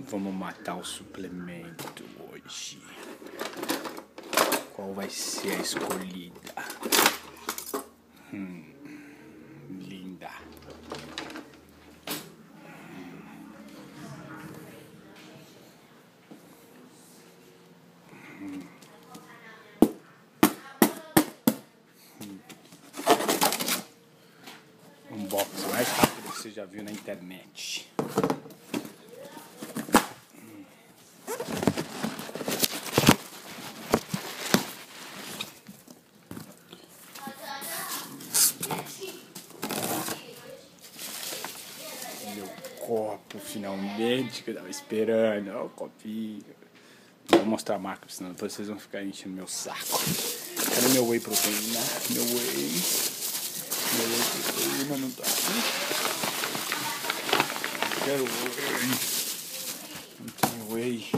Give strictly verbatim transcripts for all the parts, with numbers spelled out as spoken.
Vamos matar o suplemento hoje. Qual vai ser a escolhida? Hum, linda. Hum. Hum. Um box mais rápido que você já viu na internet. Copo, finalmente, que eu tava esperando. Olha o copinho. Não vou mostrar a marca, senão depois vocês vão ficar enchendo meu saco. Cadê meu whey proteína? Meu whey. Meu whey proteína não tá aqui. Quero whey. Não tem whey.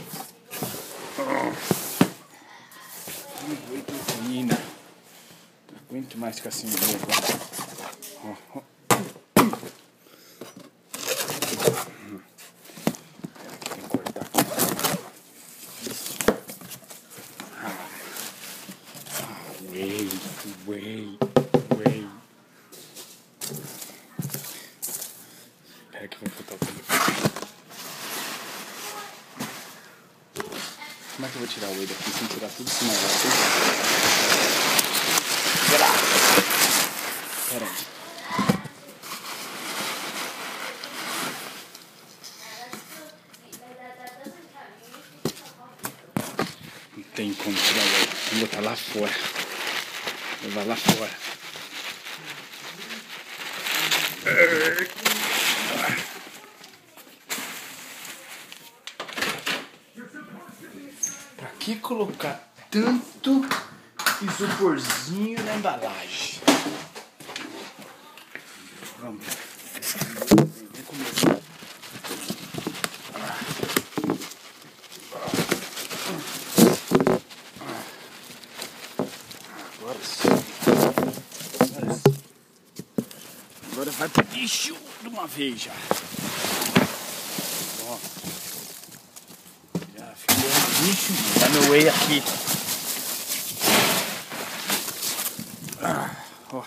Oh. Whey proteína. Não aguento mais ficar assim mesmo. Oh, oh. Whey, whey, whey. Espera que vai botar o telefone. Como é que eu vou tirar o whey daqui sem tirar tudo esse negócio? Pera aí. Não tem como tirar o whey. Vou botar lá fora. Vai lá fora. Pra que colocar tanto isoporzinho na embalagem? Vamos. Vem comigo. Agora sim. Agora sim. Agora vai pro lixo de uma vez já. Ó. Já ficou no lixo. Tá meu whey aqui. Ah, ó.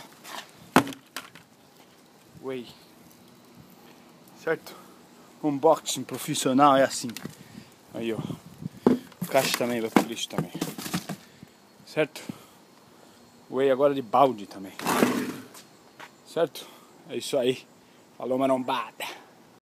Whey. Certo? Unboxing profissional é assim. Aí, ó. O caixa também vai pro lixo também. Certo? Whey agora de balde também. Certo? É isso aí. Falou, marombada.